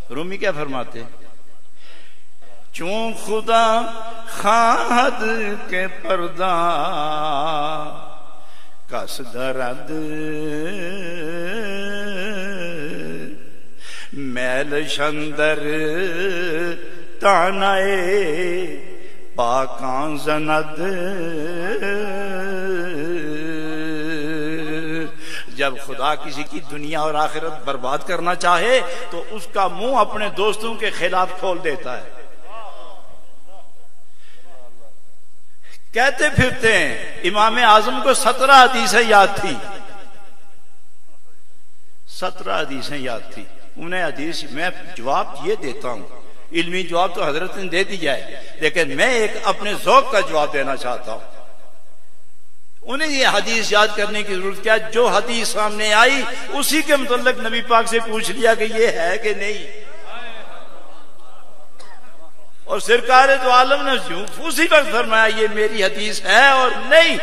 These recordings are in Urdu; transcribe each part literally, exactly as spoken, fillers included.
رومی کیا فرماتے؟ چون خدا خواہد کے پردہ کس درد میل شندر تانائے پاکاں زند. جب خدا کسی کی دنیا اور آخرت برباد کرنا چاہے تو اس کا منہ اپنے دوستوں کے خلاف کھول دیتا ہے. کہتے پھرتے ہیں امام اعظم کو سترہ حدیثیں یاد تھی، سترہ حدیثیں یاد تھی. انہیں حدیث میں جواب یہ دیتا ہوں، علمی جواب تو حضرت نے دے دیا ہے، لیکن میں ایک اپنے ذوق کا جواب دینا چاہتا ہوں. انہیں یہ حدیث یاد کرنے کی ضرورت کیا؟ جو حدیث سامنے آئی اسی کے متعلق نبی پاک سے پوچھ لیا کہ یہ ہے کہ نہیں، اور سرکار دو عالم نے اسی پر فرمایا یہ میری حدیث ہے اور نہیں.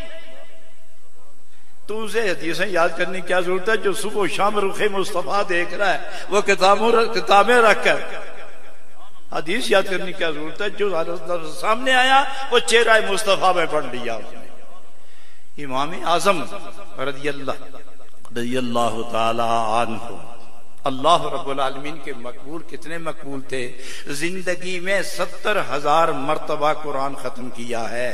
تو اسے حدیثیں یاد کرنے کی کیا ضرورت ہے؟ جو صبح و شام رخ مصطفیٰ دیکھ رہا ہے وہ کتابوں کتابیں رکھ کر حدیث یاد کرنے کی کیا ضرورت ہے؟ جو سامنے آیا وہ چہرہ مصطفیٰ میں پڑھ لیا اس نے. امام اعظم رضی اللہ رضی اللہ تعالی عنہ اللہ رب العالمین کے مقبول کتنے مقبول تھے. زندگی میں ستر ہزار مرتبہ قرآن ختم کیا ہے.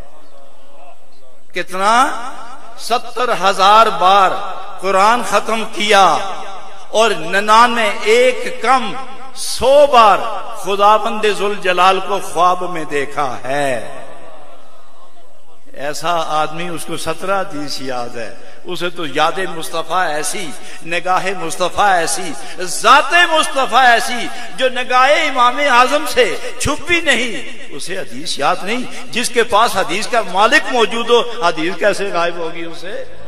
کتنا؟ ستر ہزار بار قرآن ختم کیا، اور ننانوے ایک کم سو بار خداوند ذوالجلال کو خواب میں دیکھا ہے. ایسا آدمی اس کو سترہ حدیث یاد ہے، اسے تو یاد مصطفیٰ ایسی، نگاہ مصطفیٰ ایسی، ذات مصطفیٰ ایسی جو نگاہ امام اعظم سے چھپی نہیں، اسے حدیث یاد نہیں. جس کے پاس حدیث کا مالک موجود ہو حدیث کیسے غائب ہوگی اسے؟